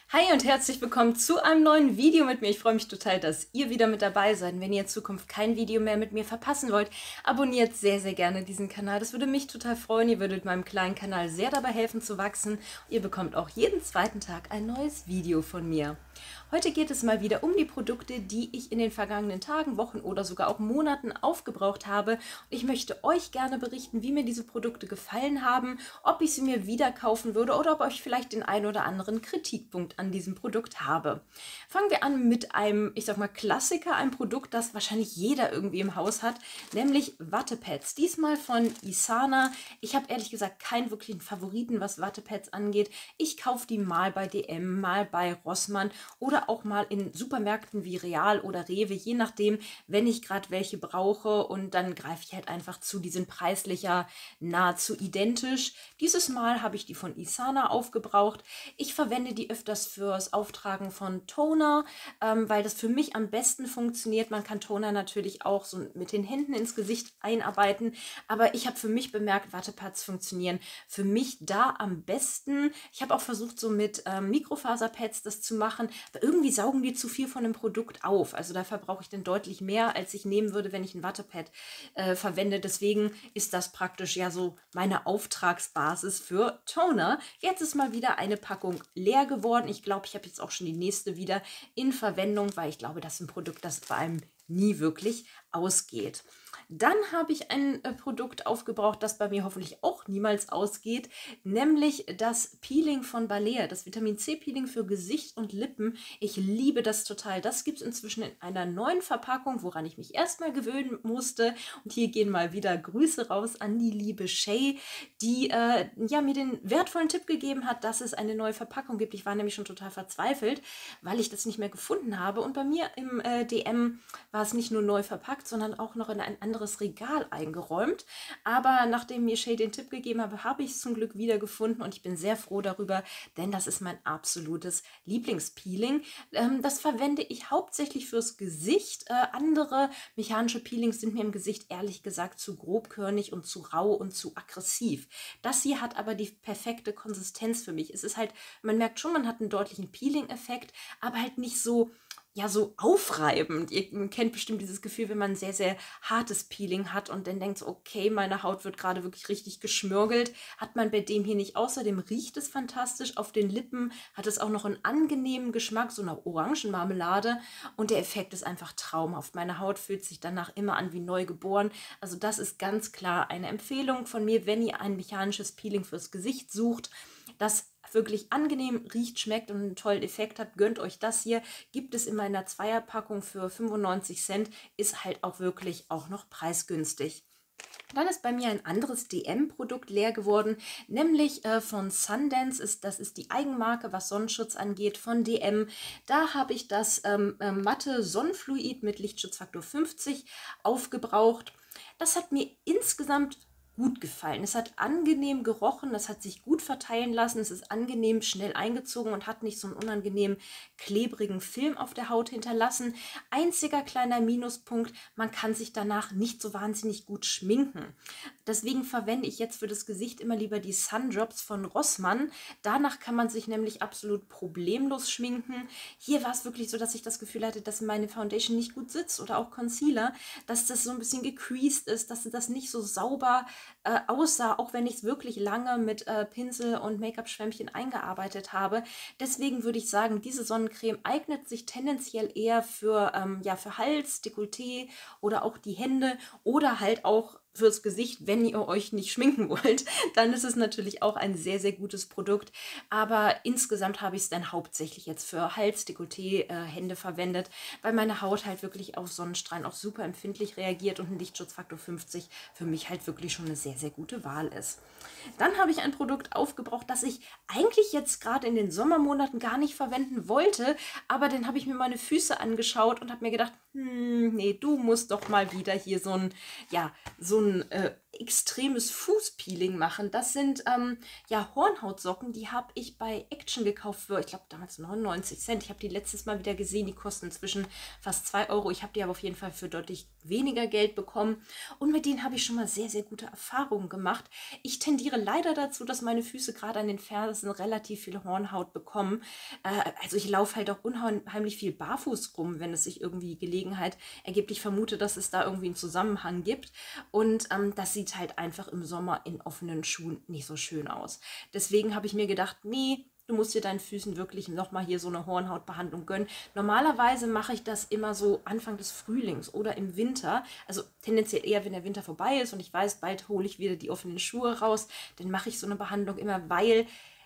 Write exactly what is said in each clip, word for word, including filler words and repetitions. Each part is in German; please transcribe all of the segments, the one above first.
Hi und herzlich willkommen zu einem neuen Video mit mir. Ich freue mich total, dass ihr wieder mit dabei seid. Wenn ihr in Zukunft kein Video mehr mit mir verpassen wollt, abonniert sehr, sehr gerne diesen Kanal. Das würde mich total freuen. Ihr würdet meinem kleinen Kanal sehr dabei helfen zu wachsen. Ihr bekommt auch jeden zweiten Tag ein neues Video von mir. Heute geht es mal wieder um die Produkte, die ich in den vergangenen Tagen, Wochen oder sogar auch Monaten aufgebraucht habe. Und ich möchte euch gerne berichten, wie mir diese Produkte gefallen haben, ob ich sie mir wieder kaufen würde oder ob ich vielleicht den einen oder anderen Kritikpunkt an diesem Produkt habe. Fangen wir an mit einem, ich sag mal, Klassiker, ein Produkt, das wahrscheinlich jeder irgendwie im Haus hat, nämlich Wattepads. Diesmal von Isana. Ich habe ehrlich gesagt keinen wirklichen Favoriten, was Wattepads angeht. Ich kaufe die mal bei D M, mal bei Rossmann oder auch mal in Supermärkten wie Real oder Rewe, je nachdem, wenn ich gerade welche brauche, und dann greife ich halt einfach zu. Die sind preislicher nahezu identisch. Dieses Mal habe ich die von Isana aufgebraucht. Ich verwende die öfters fürs Auftragen von Toner, ähm, weil das für mich am besten funktioniert. Man kann Toner natürlich auch so mit den Händen ins Gesicht einarbeiten, aber ich habe für mich bemerkt, Wattepads funktionieren für mich da am besten. Ich habe auch versucht, so mit ähm, Mikrofaserpads das zu machen, aber irgendwie saugen die zu viel von dem Produkt auf. Also da verbrauche ich dann deutlich mehr, als ich nehmen würde, wenn ich ein Wattepad äh, verwende. Deswegen ist das praktisch ja so meine Auftragsbasis für Toner. Jetzt ist mal wieder eine Packung leer geworden. Ich glaube, ich habe jetzt auch schon die nächste wieder in Verwendung, weil ich glaube, das ist ein Produkt, das bei einem nie wirklich ausgeht. Dann habe ich ein äh, Produkt aufgebraucht, das bei mir hoffentlich auch niemals ausgeht, nämlich das Peeling von Balea, das Vitamin C Peeling für Gesicht und Lippen. Ich liebe das total. Das gibt es inzwischen in einer neuen Verpackung, woran ich mich erstmal gewöhnen musste. Und hier gehen mal wieder Grüße raus an die liebe Shay, die äh, ja, mir den wertvollen Tipp gegeben hat, dass es eine neue Verpackung gibt. Ich war nämlich schon total verzweifelt, weil ich das nicht mehr gefunden habe. Und bei mir im äh, D M war es nicht nur neu verpackt, sondern auch noch in ein anderes Regal eingeräumt. Aber nachdem mir Shay den Tipp gegeben habe, habe ich es zum Glück wiedergefunden und ich bin sehr froh darüber, denn das ist mein absolutes Lieblingspeeling. Ähm, das verwende ich hauptsächlich fürs Gesicht. Äh, andere mechanische Peelings sind mir im Gesicht ehrlich gesagt zu grobkörnig und zu rau und zu aggressiv. Das hier hat aber die perfekte Konsistenz für mich. Es ist halt, man merkt schon, man hat einen deutlichen Peeling-Effekt, aber halt nicht so ja, so aufreibend. Ihr kennt bestimmt dieses Gefühl, wenn man ein sehr, sehr hartes Peeling hat und dann denkt so, okay, meine Haut wird gerade wirklich richtig geschmürgelt. Hat man bei dem hier nicht. Außerdem riecht es fantastisch. Auf den Lippen hat es auch noch einen angenehmen Geschmack, so eine Orangenmarmelade. Und der Effekt ist einfach traumhaft. Meine Haut fühlt sich danach immer an wie neu geboren. Also das ist ganz klar eine Empfehlung von mir, wenn ihr ein mechanisches Peeling fürs Gesicht sucht, das wirklich angenehm riecht, schmeckt und einen tollen Effekt hat, gönnt euch das hier. Gibt es in meiner Zweierpackung für fünfundneunzig Cent, ist halt auch wirklich auch noch preisgünstig. Dann ist bei mir ein anderes D M-Produkt leer geworden, nämlich äh, von Sundance. Ist, das ist die Eigenmarke, was Sonnenschutz angeht, von D M. Da habe ich das ähm, äh, matte Sonnenfluid mit Lichtschutzfaktor fünfzig aufgebraucht. Das hat mir insgesamt gut gefallen. Es hat angenehm gerochen, es hat sich gut verteilen lassen, es ist angenehm schnell eingezogen und hat nicht so einen unangenehmen, klebrigen Film auf der Haut hinterlassen. Einziger kleiner Minuspunkt, man kann sich danach nicht so wahnsinnig gut schminken. Deswegen verwende ich jetzt für das Gesicht immer lieber die Sundrops von Rossmann. Danach kann man sich nämlich absolut problemlos schminken. Hier war es wirklich so, dass ich das Gefühl hatte, dass meine Foundation nicht gut sitzt oder auch Concealer, dass das so ein bisschen gecreased ist, dass das nicht so sauber Äh, aussah, auch wenn ich es wirklich lange mit äh, Pinsel und Make-up-Schwämmchen eingearbeitet habe. Deswegen würde ich sagen, diese Sonnencreme eignet sich tendenziell eher für, ähm, ja, für Hals, Dekolleté oder auch die Hände oder halt auch fürs Gesicht, wenn ihr euch nicht schminken wollt, dann ist es natürlich auch ein sehr, sehr gutes Produkt. Aber insgesamt habe ich es dann hauptsächlich jetzt für Hals, Dekolleté, äh, Hände verwendet, weil meine Haut halt wirklich auf Sonnenstrahlen auch super empfindlich reagiert und ein Lichtschutzfaktor fünfzig für mich halt wirklich schon eine sehr, sehr gute Wahl ist. Dann habe ich ein Produkt aufgebraucht, das ich eigentlich jetzt gerade in den Sommermonaten gar nicht verwenden wollte, aber dann habe ich mir meine Füße angeschaut und habe mir gedacht, hm, nee, du musst doch mal wieder hier so ein, ja, so so ein äh, extremes Fußpeeling machen. Das sind ähm, ja Hornhautsocken, die habe ich bei Action gekauft für, ich glaube damals neunundneunzig Cent. Ich habe die letztes Mal wieder gesehen, die kosten inzwischen fast zwei Euro. Ich habe die aber auf jeden Fall für deutlich weniger Geld bekommen und mit denen habe ich schon mal sehr, sehr gute Erfahrungen gemacht. Ich tendiere leider dazu, dass meine Füße gerade an den Fersen relativ viel Hornhaut bekommen. Äh, also ich laufe halt auch unheimlich viel barfuß rum, wenn es sich irgendwie Gelegenheit ergibt. Ich vermute, dass es da irgendwie einen Zusammenhang gibt und ähm, das sieht halt einfach im Sommer in offenen Schuhen nicht so schön aus. Deswegen habe ich mir gedacht, nee, du musst dir deinen Füßen wirklich nochmal hier so eine Hornhautbehandlung gönnen. Normalerweise mache ich das immer so Anfang des Frühlings oder im Winter. Also tendenziell eher, wenn der Winter vorbei ist und ich weiß, bald hole ich wieder die offenen Schuhe raus. Dann mache ich so eine Behandlung immer, weil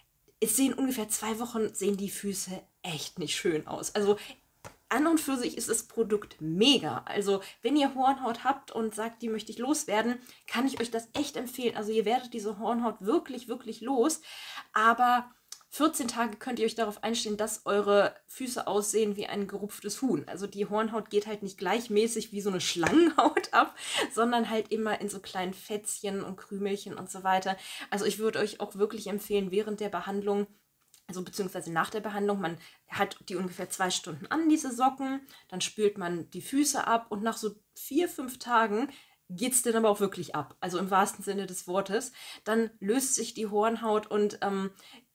es sehen ungefähr zwei Wochen, sehen die Füße echt nicht schön aus. Also an und für sich ist das Produkt mega. Also wenn ihr Hornhaut habt und sagt, die möchte ich loswerden, kann ich euch das echt empfehlen. Also ihr werdet diese Hornhaut wirklich, wirklich los. Aber vierzehn Tage könnt ihr euch darauf einstellen, dass eure Füße aussehen wie ein gerupftes Huhn. Also die Hornhaut geht halt nicht gleichmäßig wie so eine Schlangenhaut ab, sondern halt immer in so kleinen Fätzchen und Krümelchen und so weiter. Also ich würde euch auch wirklich empfehlen, während der Behandlung, also beziehungsweise nach der Behandlung, man hat die ungefähr zwei Stunden an, diese Socken, dann spült man die Füße ab und nach so vier, fünf Tagen geht es dann aber auch wirklich ab, also im wahrsten Sinne des Wortes. Dann löst sich die Hornhaut und ähm,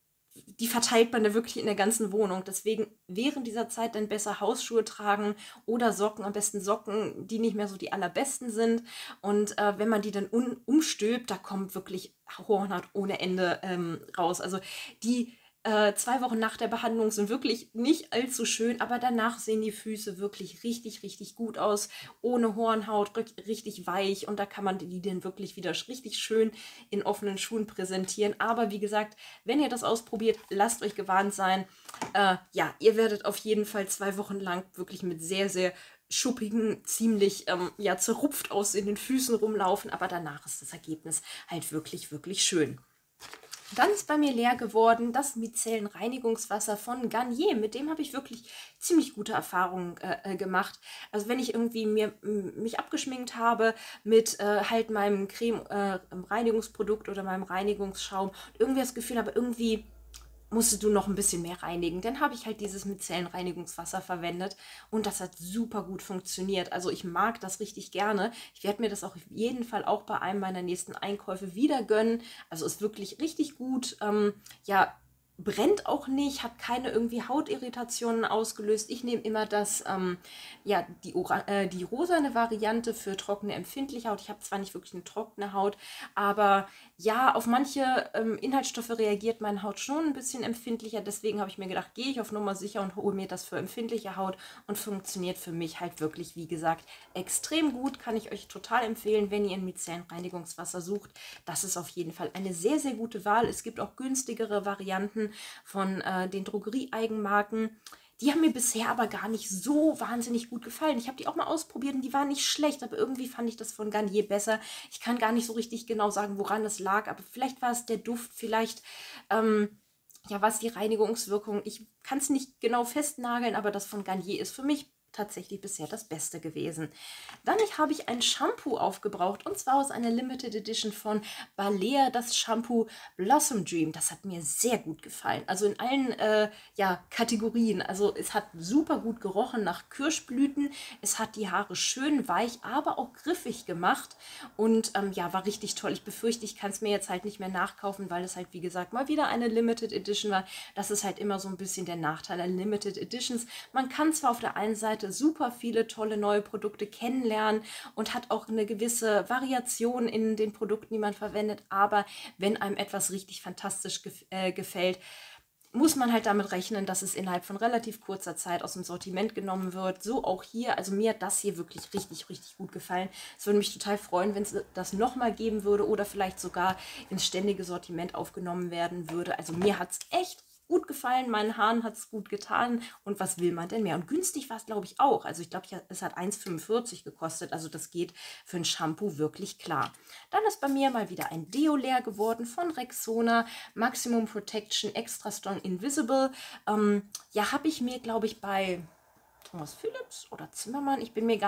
die verteilt man da wirklich in der ganzen Wohnung. Deswegen während dieser Zeit dann besser Hausschuhe tragen oder Socken, am besten Socken, die nicht mehr so die allerbesten sind. Und äh, wenn man die dann un umstülpt, da kommt wirklich Hornhaut ohne Ende ähm, raus. Also die Äh, zwei Wochen nach der Behandlung sind wirklich nicht allzu schön, aber danach sehen die Füße wirklich richtig, richtig gut aus, ohne Hornhaut, richtig weich und da kann man die dann wirklich wieder richtig schön in offenen Schuhen präsentieren. Aber wie gesagt, wenn ihr das ausprobiert, lasst euch gewarnt sein. Äh, ja, ihr werdet auf jeden Fall zwei Wochen lang wirklich mit sehr, sehr schuppigen, ziemlich ähm, ja, zerrupft aussehenden Füßen rumlaufen, aber danach ist das Ergebnis halt wirklich, wirklich schön. Dann ist bei mir leer geworden das Micellenreinigungswasser von Garnier. Mit dem habe ich wirklich ziemlich gute Erfahrungen äh, gemacht. Also wenn ich irgendwie mir, mich abgeschminkt habe mit äh, halt meinem Creme-Reinigungsprodukt äh, oder meinem Reinigungsschaum und irgendwie das Gefühl habe, irgendwie musstest du noch ein bisschen mehr reinigen. Dann habe ich halt dieses Micellenreinigungswasser verwendet und das hat super gut funktioniert. Also ich mag das richtig gerne. Ich werde mir das auch auf jeden Fall auch bei einem meiner nächsten Einkäufe wieder gönnen. Also ist wirklich richtig gut. Ähm, ja, brennt auch nicht, hat keine irgendwie Hautirritationen ausgelöst. Ich nehme immer das, ähm, ja, die, äh, die rosane Variante für trockene, empfindliche Haut. Ich habe zwar nicht wirklich eine trockene Haut, aber ja, auf manche ähm, Inhaltsstoffe reagiert meine Haut schon ein bisschen empfindlicher. Deswegen habe ich mir gedacht, gehe ich auf Nummer sicher und hole mir das für empfindliche Haut und funktioniert für mich halt wirklich, wie gesagt, extrem gut. Kann ich euch total empfehlen, wenn ihr ein Micellenreinigungswasser sucht. Das ist auf jeden Fall eine sehr, sehr gute Wahl. Es gibt auch günstigere Varianten von äh, den Drogerie-Eigenmarken. Die haben mir bisher aber gar nicht so wahnsinnig gut gefallen. Ich habe die auch mal ausprobiert und die waren nicht schlecht, aber irgendwie fand ich das von Garnier besser. Ich kann gar nicht so richtig genau sagen, woran es lag, aber vielleicht war es der Duft, vielleicht ähm, ja, was die Reinigungswirkung. Ich kann es nicht genau festnageln, aber das von Garnier ist für mich tatsächlich bisher das Beste gewesen. Dann habe ich ein Shampoo aufgebraucht und zwar aus einer Limited Edition von Balea, das Shampoo Blossom Dream. Das hat mir sehr gut gefallen. Also in allen äh, ja, Kategorien. Also es hat super gut gerochen nach Kirschblüten. Es hat die Haare schön weich, aber auch griffig gemacht und ähm, ja, war richtig toll. Ich befürchte, ich kann es mir jetzt halt nicht mehr nachkaufen, weil es halt, wie gesagt, mal wieder eine Limited Edition war. Das ist halt immer so ein bisschen der Nachteil an Limited Editions. Man kann zwar auf der einen Seite super viele tolle neue Produkte kennenlernen und hat auch eine gewisse Variation in den Produkten, die man verwendet, aber wenn einem etwas richtig fantastisch gef äh, gefällt, muss man halt damit rechnen, dass es innerhalb von relativ kurzer Zeit aus dem Sortiment genommen wird. So auch hier. Also mir hat das hier wirklich richtig, richtig gut gefallen. Es würde mich total freuen, wenn es das nochmal geben würde oder vielleicht sogar ins ständige Sortiment aufgenommen werden würde. Also mir hat es echt gut gefallen, meinen Haaren hat es gut getan und was will man denn mehr? Und günstig war es, glaube ich, auch. Also ich glaube, es hat eins fünfundvierzig gekostet, also das geht für ein Shampoo wirklich klar. Dann ist bei mir mal wieder ein Deo leer geworden von Rexona, Maximum Protection Extra Strong Invisible. Ähm, ja, habe ich mir, glaube ich, bei Thomas Philips oder Zimmermann, ich bin mir gar nicht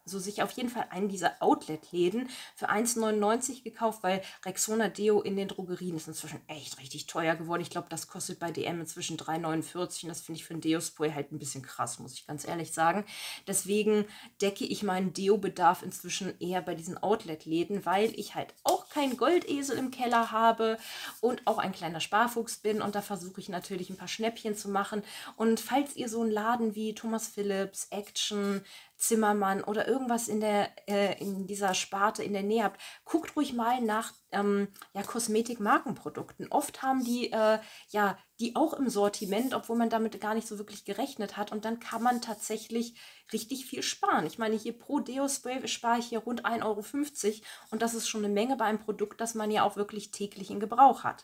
also sich auf jeden Fall einen dieser Outlet-Läden für eins neunundneunzig gekauft, weil Rexona Deo in den Drogerien ist inzwischen echt richtig teuer geworden. Ich glaube, das kostet bei D M inzwischen drei neunundvierzig und das finde ich für ein Deo-Spray halt ein bisschen krass, muss ich ganz ehrlich sagen. Deswegen decke ich meinen Deo-Bedarf inzwischen eher bei diesen Outlet-Läden, weil ich halt auch keinen Goldesel im Keller habe und auch ein kleiner Sparfuchs bin und da versuche ich natürlich ein paar Schnäppchen zu machen. Und falls ihr so einen Laden wie Thomas Philips, Action, Zimmermann oder irgendwas in der äh, in dieser Sparte in der Nähe habt, guckt ruhig mal nach ähm, ja, Kosmetik-Markenprodukten. Oft haben die äh, ja die auch im Sortiment, obwohl man damit gar nicht so wirklich gerechnet hat. Und dann kann man tatsächlich richtig viel sparen. Ich meine, hier pro Deo-Spray spare ich hier rund ein Euro fünfzig und das ist schon eine Menge bei einem Produkt, das man ja auch wirklich täglich in Gebrauch hat.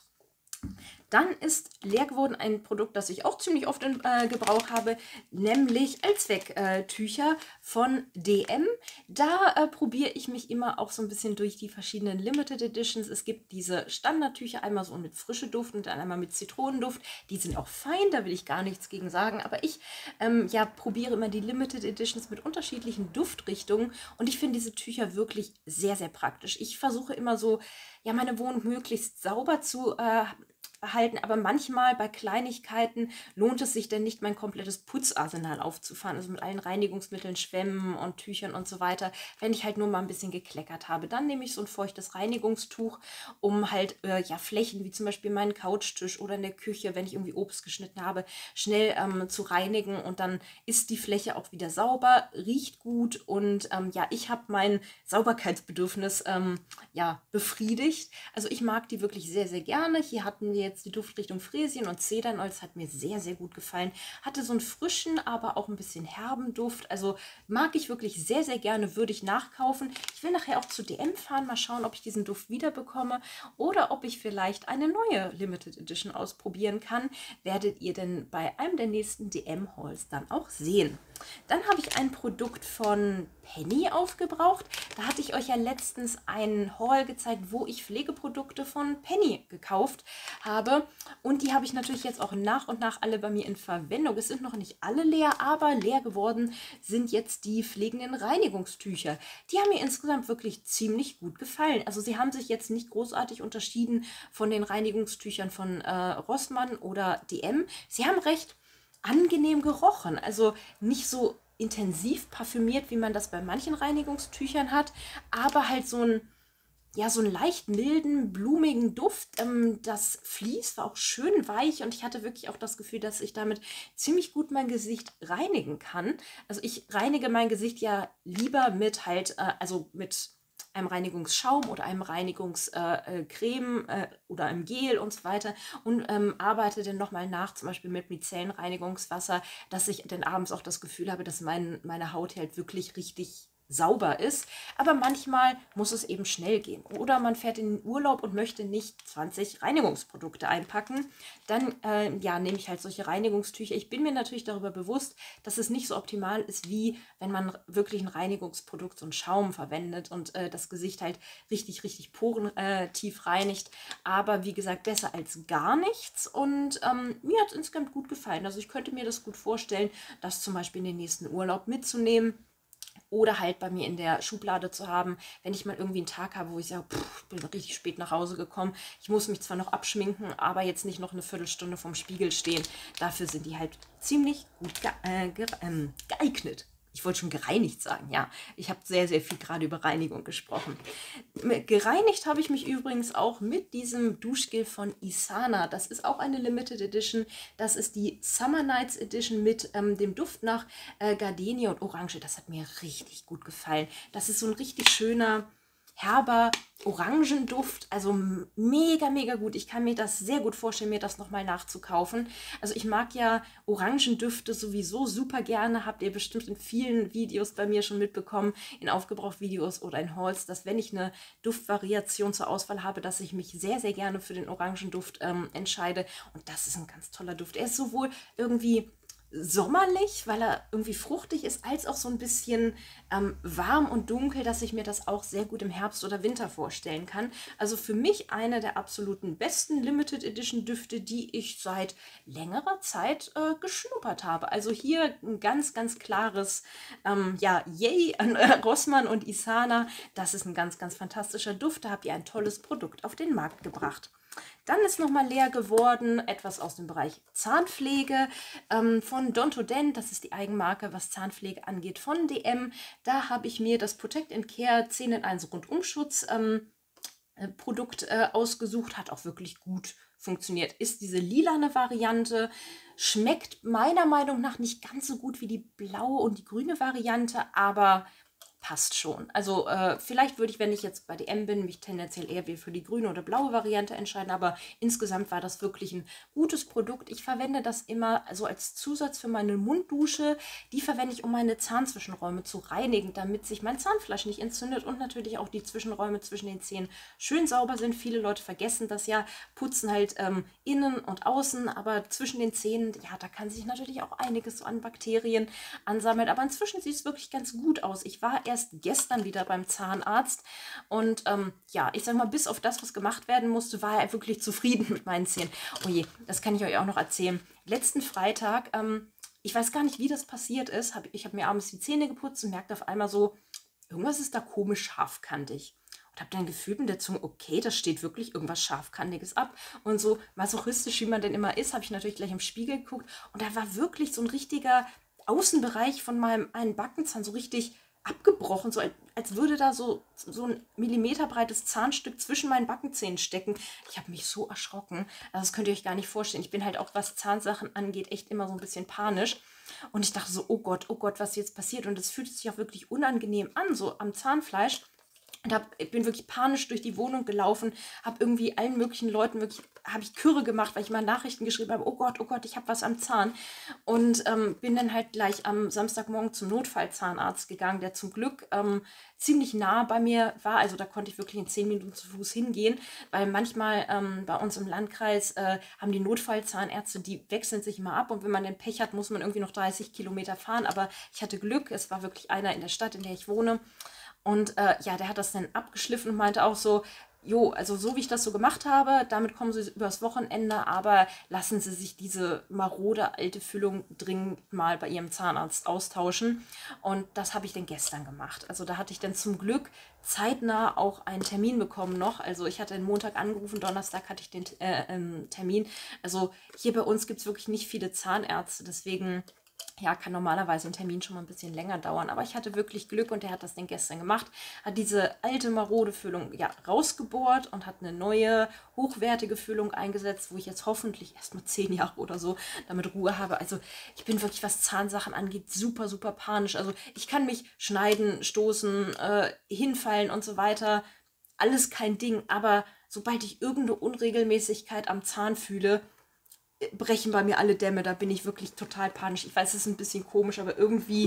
Dann ist leer geworden ein Produkt, das ich auch ziemlich oft in äh, Gebrauch habe, nämlich Allzwecktücher von D M. Da äh, probiere ich mich immer auch so ein bisschen durch die verschiedenen Limited Editions. Es gibt diese Standardtücher, einmal so mit frische Duft und dann einmal mit Zitronenduft. Die sind auch fein, da will ich gar nichts gegen sagen. Aber ich ähm, ja, probiere immer die Limited Editions mit unterschiedlichen Duftrichtungen und ich finde diese Tücher wirklich sehr, sehr praktisch. Ich versuche immer so, ja, meine Wohnung möglichst sauber zu äh, halten, aber manchmal bei Kleinigkeiten lohnt es sich denn nicht, mein komplettes Putzarsenal aufzufahren, also mit allen Reinigungsmitteln, Schwämmen und Tüchern und so weiter, wenn ich halt nur mal ein bisschen gekleckert habe. Dann nehme ich so ein feuchtes Reinigungstuch, um halt äh, ja, Flächen wie zum Beispiel meinen Couchtisch oder in der Küche, wenn ich irgendwie Obst geschnitten habe, schnell ähm, zu reinigen und dann ist die Fläche auch wieder sauber, riecht gut und ähm, ja, ich habe mein Sauberkeitsbedürfnis ähm, ja, befriedigt. Also ich mag die wirklich sehr, sehr gerne. Hier hatten wir jetzt die Duftrichtung Fräsien und Zedernholz, hat mir sehr, sehr gut gefallen. Hatte so einen frischen, aber auch ein bisschen herben Duft. Also mag ich wirklich sehr, sehr gerne, würde ich nachkaufen. Ich will nachher auch zu D M fahren, mal schauen, ob ich diesen Duft wieder bekomme oder ob ich vielleicht eine neue Limited Edition ausprobieren kann. Werdet ihr denn bei einem der nächsten D M-Hauls dann auch sehen. Dann habe ich ein Produkt von Penny aufgebraucht. Da hatte ich euch ja letztens einen Haul gezeigt, wo ich Pflegeprodukte von Penny gekauft habe. Und die habe ich natürlich jetzt auch nach und nach alle bei mir in Verwendung. Es sind noch nicht alle leer, aber leer geworden sind jetzt die pflegenden Reinigungstücher. Die haben mir insgesamt wirklich ziemlich gut gefallen. Also sie haben sich jetzt nicht großartig unterschieden von den Reinigungstüchern von äh, Rossmann oder D M. Sie haben recht angenehm gerochen, also nicht so intensiv parfümiert, wie man das bei manchen Reinigungstüchern hat, aber halt so ein ja, so einen leicht milden, blumigen Duft. Ähm, das Vlies war auch schön weich und ich hatte wirklich auch das Gefühl, dass ich damit ziemlich gut mein Gesicht reinigen kann. Also ich reinige mein Gesicht ja lieber mit halt, äh, also mit einem Reinigungsschaum oder einem Reinigungscreme äh, äh, oder einem Gel und so weiter und ähm, arbeite dann nochmal nach, zum Beispiel mit Micellenreinigungswasser, dass ich dann abends auch das Gefühl habe, dass mein, meine Haut halt wirklich richtig sauber ist, aber manchmal muss es eben schnell gehen. Oder man fährt in den Urlaub und möchte nicht zwanzig Reinigungsprodukte einpacken. Dann äh, ja, nehme ich halt solche Reinigungstücher. Ich bin mir natürlich darüber bewusst, dass es nicht so optimal ist, wie wenn man wirklich ein Reinigungsprodukt, so einen Schaum verwendet und äh, das Gesicht halt richtig, richtig porentief äh, reinigt. Aber wie gesagt, besser als gar nichts. Und ähm, mir hat es insgesamt gut gefallen. Also ich könnte mir das gut vorstellen, das zum Beispiel in den nächsten Urlaub mitzunehmen. Oder halt bei mir in der Schublade zu haben, wenn ich mal irgendwie einen Tag habe, wo ich sage, pff, ich bin richtig spät nach Hause gekommen. Ich muss mich zwar noch abschminken, aber jetzt nicht noch eine Viertelstunde vorm Spiegel stehen. Dafür sind die halt ziemlich gut ge äh, ge ähm, geeignet. Ich wollte schon gereinigt sagen, ja. Ich habe sehr, sehr viel gerade über Reinigung gesprochen. Gereinigt habe ich mich übrigens auch mit diesem Duschgel von Isana. Das ist auch eine Limited Edition. Das ist die Summer Nights Edition mit ähm, dem Duft nach äh, Gardenie und Orange. Das hat mir richtig gut gefallen. Das ist so ein richtig schöner, herber Orangenduft, also mega, mega gut. Ich kann mir das sehr gut vorstellen, mir das nochmal nachzukaufen. Also ich mag ja Orangendüfte sowieso super gerne, habt ihr bestimmt in vielen Videos bei mir schon mitbekommen, in Aufgebraucht-Videos oder in Hauls, dass wenn ich eine Duftvariation zur Auswahl habe, dass ich mich sehr, sehr gerne für den Orangenduft ähm, entscheide. Und das ist ein ganz toller Duft. Er ist sowohl irgendwie sommerlich, weil er irgendwie fruchtig ist, als auch so ein bisschen ähm, warm und dunkel, dass ich mir das auch sehr gut im Herbst oder Winter vorstellen kann. Also für mich eine der absoluten besten Limited Edition Düfte, die ich seit längerer Zeit äh, geschnuppert habe. Also hier ein ganz, ganz klares ähm, ja, Yay an äh, Rossmann und Isana. Das ist ein ganz, ganz fantastischer Duft. Da habt ihr ein tolles Produkt auf den Markt gebracht. Dann ist nochmal leer geworden etwas aus dem Bereich Zahnpflege ähm, von Dontodent. Das ist die Eigenmarke, was Zahnpflege angeht, von D M. Da habe ich mir das Protect and Care zehn in eins Rundumschutz ähm, äh, Produkt äh, ausgesucht. Hat auch wirklich gut funktioniert. Ist diese lilane Variante. Schmeckt meiner Meinung nach nicht ganz so gut wie die blaue und die grüne Variante, aber passt schon. Also äh, vielleicht würde ich, wenn ich jetzt bei D M bin, mich tendenziell eher für die grüne oder blaue Variante entscheiden, aber insgesamt war das wirklich ein gutes Produkt. Ich verwende das immer so als Zusatz für meine Munddusche. Die verwende ich, um meine Zahnzwischenräume zu reinigen, damit sich mein Zahnfleisch nicht entzündet und natürlich auch die Zwischenräume zwischen den Zähnen schön sauber sind. Viele Leute vergessen das ja, putzen halt ähm, innen und außen, aber zwischen den Zähnen, ja, da kann sich natürlich auch einiges so an Bakterien ansammeln. Aber inzwischen sieht es wirklich ganz gut aus. Ich war erst gestern wieder beim Zahnarzt und ähm, ja, ich sag mal, bis auf das, was gemacht werden musste, war er wirklich zufrieden mit meinen Zähnen. Oh je, das kann ich euch auch noch erzählen. Letzten Freitag, ähm, ich weiß gar nicht, wie das passiert ist, hab, ich habe mir abends die Zähne geputzt und merkte auf einmal so, irgendwas ist da komisch scharfkantig. Und habe dann gefühlt mit der Zunge, okay, das steht wirklich irgendwas Scharfkantiges ab. Und so masochistisch, wie man denn immer ist, habe ich natürlich gleich im Spiegel geguckt. Und da war wirklich so ein richtiger Außenbereich von meinem einen Backenzahn so richtig abgebrochen, so als würde da so, so ein millimeterbreites Zahnstück zwischen meinen Backenzähnen stecken. Ich habe mich so erschrocken. Also das könnt ihr euch gar nicht vorstellen. Ich bin halt auch, was Zahnsachen angeht, echt immer so ein bisschen panisch. Und ich dachte so, oh Gott, oh Gott, was jetzt passiert? Und es fühlt sich auch wirklich unangenehm an, so am Zahnfleisch. Und hab, ich bin wirklich panisch durch die Wohnung gelaufen, habe irgendwie allen möglichen Leuten wirklich, habe ich Kürre gemacht, weil ich mal Nachrichten geschrieben habe, oh Gott, oh Gott, ich habe was am Zahn. Und ähm, bin dann halt gleich am Samstagmorgen zum Notfallzahnarzt gegangen, der zum Glück ähm, ziemlich nah bei mir war. Also da konnte ich wirklich in zehn Minuten zu Fuß hingehen, weil manchmal ähm, bei uns im Landkreis äh, haben die Notfallzahnärzte, die wechseln sich immer ab. Und wenn man den Pech hat, muss man irgendwie noch dreißig Kilometer fahren. Aber ich hatte Glück, es war wirklich einer in der Stadt, in der ich wohne. Und äh, ja, der hat das dann abgeschliffen und meinte auch so, jo, also so wie ich das so gemacht habe, damit kommen Sie übers Wochenende, aber lassen Sie sich diese marode alte Füllung dringend mal bei Ihrem Zahnarzt austauschen. Und das habe ich dann gestern gemacht. Also da hatte ich dann zum Glück zeitnah auch einen Termin bekommen noch. Also ich hatte den Montag angerufen, Donnerstag hatte ich den äh, ähm, Termin. Also hier bei uns gibt es wirklich nicht viele Zahnärzte, deswegen ja, kann normalerweise ein Termin schon mal ein bisschen länger dauern. Aber ich hatte wirklich Glück und der hat das dann gestern gemacht. Hat diese alte marode Füllung ja, rausgebohrt und hat eine neue, hochwertige Füllung eingesetzt, wo ich jetzt hoffentlich erst mal zehn Jahre oder so damit Ruhe habe. Also ich bin wirklich, was Zahnsachen angeht, super, super panisch. Also ich kann mich schneiden, stoßen, äh, hinfallen und so weiter. Alles kein Ding. Aber sobald ich irgendeine Unregelmäßigkeit am Zahn fühle, brechen bei mir alle Dämme, da bin ich wirklich total panisch. Ich weiß, es ist ein bisschen komisch, aber irgendwie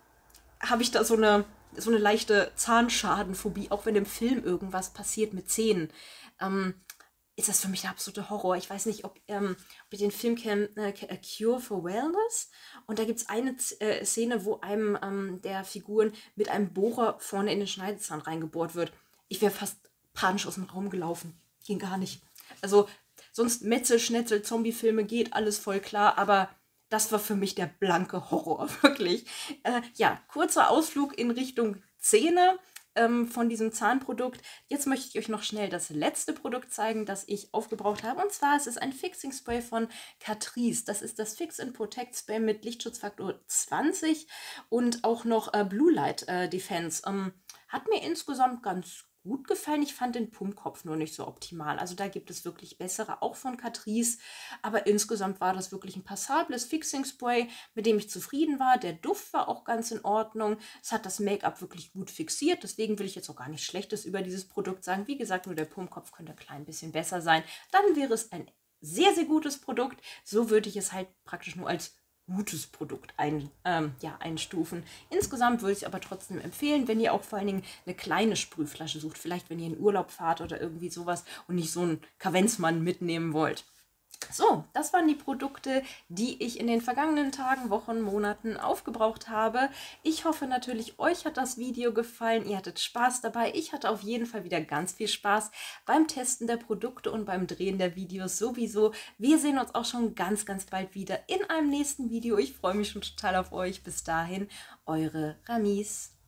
habe ich da so eine, so eine leichte Zahnschadenphobie, auch wenn im Film irgendwas passiert mit Zähnen. Ähm, ist das für mich der absolute Horror. Ich weiß nicht, ob, ähm, ob ihr den Film kennt, äh, A Cure for Wellness. Und da gibt es eine äh, Szene, wo einem ähm, der Figuren mit einem Bohrer vorne in den Schneidezahn reingebohrt wird. Ich wäre fast panisch aus dem Raum gelaufen. Ging gar nicht. Also sonst Metzel, Schnetzel, Zombie-Filme geht alles voll klar, aber das war für mich der blanke Horror, wirklich. Äh, ja, kurzer Ausflug in Richtung Zähne ähm, von diesem Zahnprodukt. Jetzt möchte ich euch noch schnell das letzte Produkt zeigen, das ich aufgebraucht habe. Und zwar ist es ein Fixing Spray von Catrice. Das ist das Fix and Protect Spray mit Lichtschutzfaktor zwanzig und auch noch äh, Blue Light äh, Defense. Ähm, hat mir insgesamt ganz gut gefallen. Ich fand den Pumpkopf nur nicht so optimal. Also da gibt es wirklich bessere, auch von Catrice. Aber insgesamt war das wirklich ein passables Fixing Spray, mit dem ich zufrieden war. Der Duft war auch ganz in Ordnung. Es hat das Make-up wirklich gut fixiert. Deswegen will ich jetzt auch gar nichts Schlechtes über dieses Produkt sagen. Wie gesagt, nur der Pumpkopf könnte ein klein bisschen besser sein. Dann wäre es ein sehr, sehr gutes Produkt. So würde ich es halt praktisch nur als gutes Produkt ein, ähm, ja, einstufen. Insgesamt würde ich es aber trotzdem empfehlen, wenn ihr auch vor allen Dingen eine kleine Sprühflasche sucht. Vielleicht, wenn ihr in Urlaub fahrt oder irgendwie sowas und nicht so einen Kavenzmann mitnehmen wollt. So, das waren die Produkte, die ich in den vergangenen Tagen, Wochen, Monaten aufgebraucht habe. Ich hoffe natürlich, euch hat das Video gefallen, ihr hattet Spaß dabei. Ich hatte auf jeden Fall wieder ganz viel Spaß beim Testen der Produkte und beim Drehen der Videos sowieso. Wir sehen uns auch schon ganz, ganz bald wieder in einem nächsten Video. Ich freue mich schon total auf euch. Bis dahin, eure Ramis.